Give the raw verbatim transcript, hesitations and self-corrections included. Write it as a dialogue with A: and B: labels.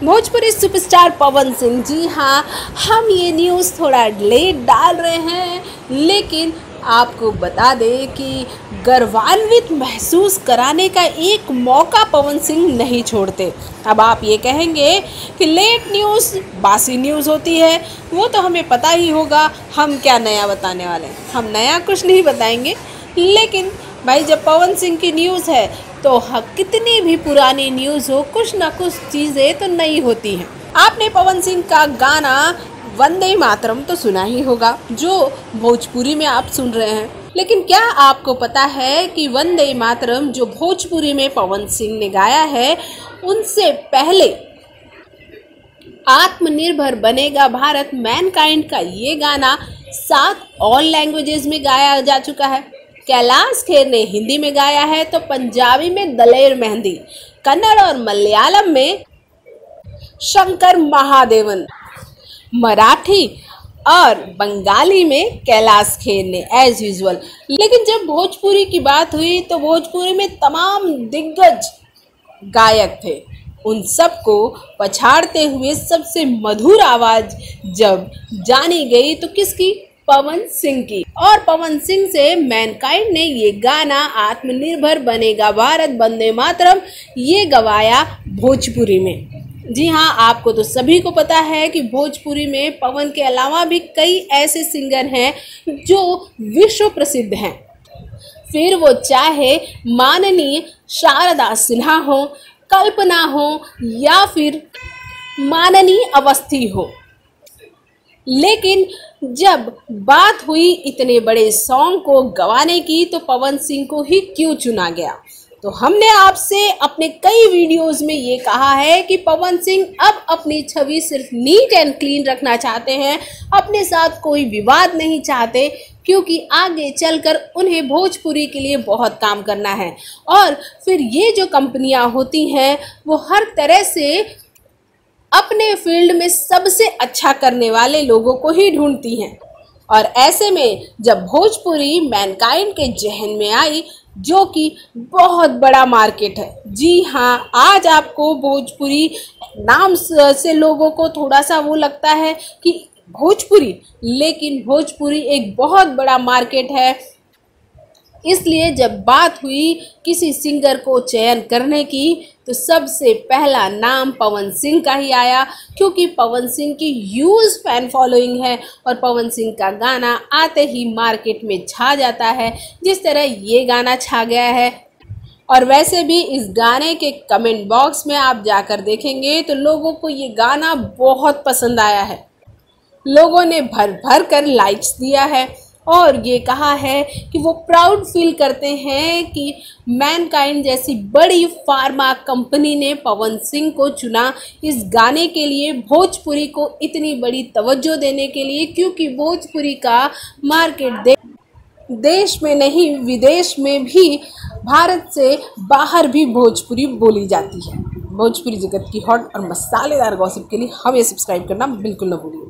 A: Bhojpuri superstar Pawan Singh, जी हाँ, हम ये न्यूज़ थोड़ा लेट डाल रहे हैं, लेकिन आपको बता दें कि गर्वान्वित महसूस कराने का एक मौका पवन सिंह नहीं छोड़ते। अब आप ये कहेंगे कि लेट न्यूज़ बासी न्यूज़ होती है, वो तो हमें पता ही होगा, हम क्या नया बताने वाले हैं। हम नया कुछ नहीं बताएंगे, लेकिन भाई जब पवन सिंह की न्यूज़ है तो कितनी भी पुरानी न्यूज़ हो, कुछ ना कुछ चीज़ें तो नई होती हैं। आपने पवन सिंह का गाना वंदे मातरम तो सुना ही होगा, जो भोजपुरी में आप सुन रहे हैं। लेकिन क्या आपको पता है कि वंदे मातरम जो भोजपुरी में पवन सिंह ने गाया है, उनसे पहले आत्मनिर्भर बनेगा भारत मैनकाइंड का ये गाना सात और लैंग्वेजेस में गाया जा चुका है। कैलाश खेर ने हिंदी में गाया है, तो पंजाबी में दलेर मेहंदी, कन्नड़ और मलयालम में शंकर महादेवन, मराठी और बंगाली में कैलाश खेर ने एज यूजुअल। लेकिन जब भोजपुरी की बात हुई तो भोजपुरी में तमाम दिग्गज गायक थे, उन सबको पछाड़ते हुए सबसे मधुर आवाज़ जब जानी गई तो किसकी? पवन सिंह की। और पवन सिंह से मैनकाइंड ने ये गाना आत्मनिर्भर बनेगा भारत वंदे मातरम ये गवाया भोजपुरी में। जी हाँ, आपको तो सभी को पता है कि भोजपुरी में पवन के अलावा भी कई ऐसे सिंगर हैं जो विश्व प्रसिद्ध हैं, फिर वो चाहे माननीय शारदा सिन्हा हो, कल्पना हो या फिर माननीय अवस्थी हो। लेकिन जब बात हुई इतने बड़े सॉन्ग को गवाने की तो पवन सिंह को ही क्यों चुना गया? तो हमने आपसे अपने कई वीडियोस में ये कहा है कि पवन सिंह अब अपनी छवि सिर्फ नीट एंड क्लीन रखना चाहते हैं, अपने साथ कोई विवाद नहीं चाहते, क्योंकि आगे चलकर उन्हें भोजपुरी के लिए बहुत काम करना है। और फिर ये जो कंपनियां होती हैं वो हर तरह से अपने फील्ड में सबसे अच्छा करने वाले लोगों को ही ढूंढती हैं। और ऐसे में जब भोजपुरी मैनकाइंड के जहन में आई, जो कि बहुत बड़ा मार्केट है, जी हाँ, आज आपको भोजपुरी नाम से लोगों को थोड़ा सा वो लगता है कि भोजपुरी, लेकिन भोजपुरी एक बहुत बड़ा मार्केट है। इसलिए जब बात हुई किसी सिंगर को चयन करने की तो सबसे पहला नाम पवन सिंह का ही आया, क्योंकि पवन सिंह की ह्यूज फैन फॉलोइंग है और पवन सिंह का गाना आते ही मार्केट में छा जाता है, जिस तरह ये गाना छा गया है। और वैसे भी इस गाने के कमेंट बॉक्स में आप जाकर देखेंगे तो लोगों को ये गाना बहुत पसंद आया है। लोगों ने भर भर कर लाइक्स दिया है और ये कहा है कि वो प्राउड फील करते हैं कि मैनकाइंड जैसी बड़ी फार्मा कंपनी ने पवन सिंह को चुना इस गाने के लिए, भोजपुरी को इतनी बड़ी तवज्जो देने के लिए, क्योंकि भोजपुरी का मार्केट दे, देश में नहीं विदेश में भी, भारत से बाहर भी भोजपुरी बोली जाती है। भोजपुरी जगत की हॉट और मसालेदार गॉसिप के लिए हमें सब्सक्राइब करना बिल्कुल न भूलिए।